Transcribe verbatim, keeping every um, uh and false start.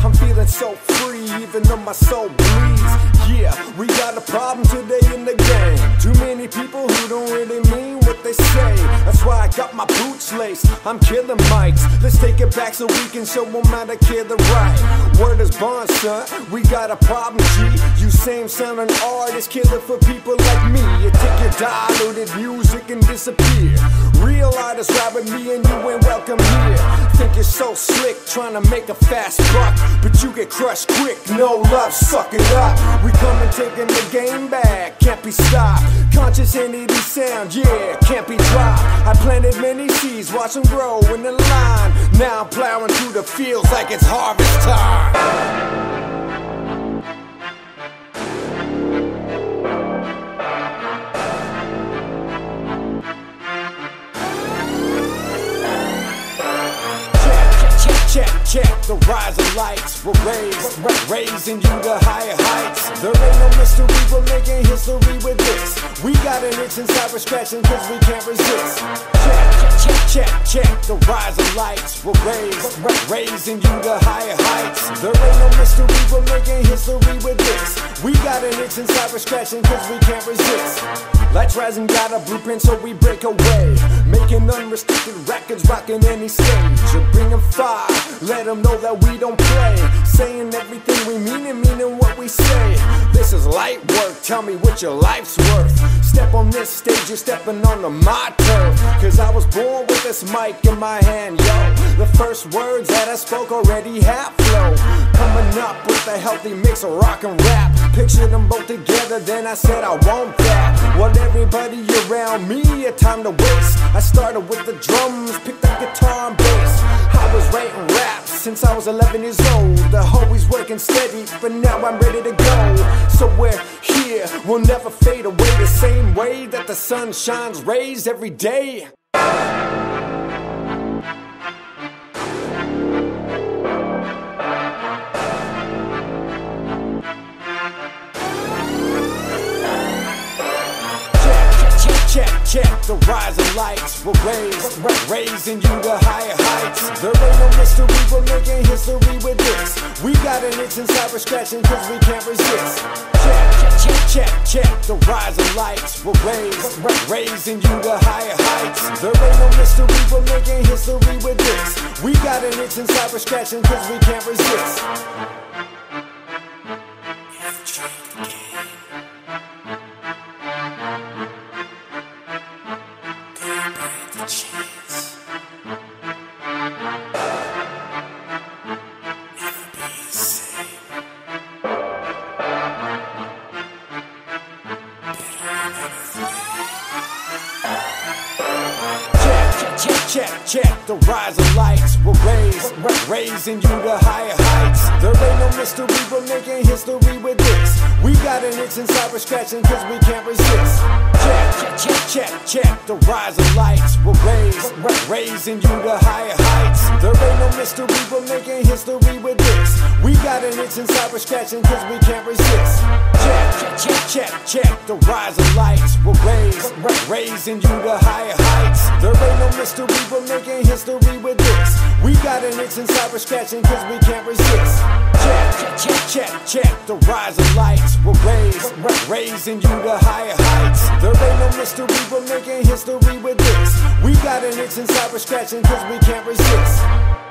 I'm feeling so free, even though my soul bleeds. Yeah, we got a problem today in the game. Too many people who don't really mean what they say. That's why I got my boots laced, I'm killing mics. Let's take it back so we can show them how to kill the right. Word is bond, son, we got a problem, G. You same sounding artists, killing for people like me. You take your diluted music and disappear. Real artists robbing me and you ain't welcome here. Think you're so slick, trying to make a fast buck, but you get crushed quick, no love, suck it up. We come and taking the game back, can't be stopped. Conscious entity sound, yeah, can't be dropped. I planted many seeds, watch them grow in the line. Now I'm plowing through the fields like it's harvest time. Check, check, the rising lights will raise, raising you to higher heights. There ain't no mystery, we're making history with this. We got an itch inside, we're scratching cause we can't resist. Check, check, check, check, the rising lights will raise, raising you to higher heights. There ain't no mystery, we're making history with this. We got an itch inside, we're scratching cause we can't resist. Lights rising, got a blueprint so we break away. Making unrestricted records, rocking any stage. You're bringing fire, let them know that we don't play. Saying everything we mean and meaning what we say. This is light work, tell me what your life's worth. Step on this stage, you're stepping onto my turf. Cause I was born with this mic in my hand, yo. The first words that I spoke already have flow. Coming up with a healthy mix of rock and rap. Pictured them both together, then I said I want that. Want everybody around me, a time to waste. I started with the drums, picked up guitar and bass. I was writing raps since I was eleven years old. The always working steady, but now I'm ready to go. So we're here, we'll never fade away. The same way that the sun shines rays every day. Check, check, the rising lights will raise, raising you to higher heights. There ain't no mystery, we're making history with this. We got an itch inside, we're scratching cause we can't resist. Check, check, check, check, the rising lights will raise, raising you to higher heights. There ain't no mystery, we're making history with this. We got an itch inside, we're scratching cause we can't resist. Check, check, the rising lights will raise, raising you to higher heights. There ain't no mystery, we're making history with this. We got an itch inside, we're scratching cause we can't resist. Check, check, check, check, the rising lights will raise, raising you to higher heights. There ain't no mystery, we're making history with this. We got an itch inside, we're scratching cause we can't resist. Check, check, check, check, the rising lights will raise, raising you to higher heights. There ain't no mystery, we're making history with this. We got an itch inside, we're scratching cause we can't resist. Check, check, check, check, the rising lights will raise, raising you to higher heights. There ain't no mystery, we're making history with this. We got an itch inside, we're scratching cause we can't resist.